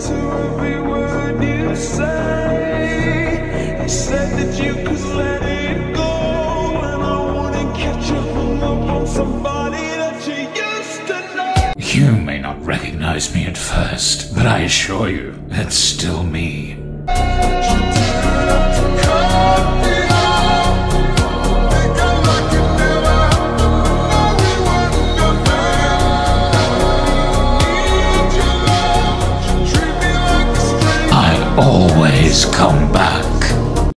to every word you say. You said that you could let it go, and I wouldn't catch you hung up on somebody that you used to know. You may not recognize me at first, but I assure you, it's still me. Always come back.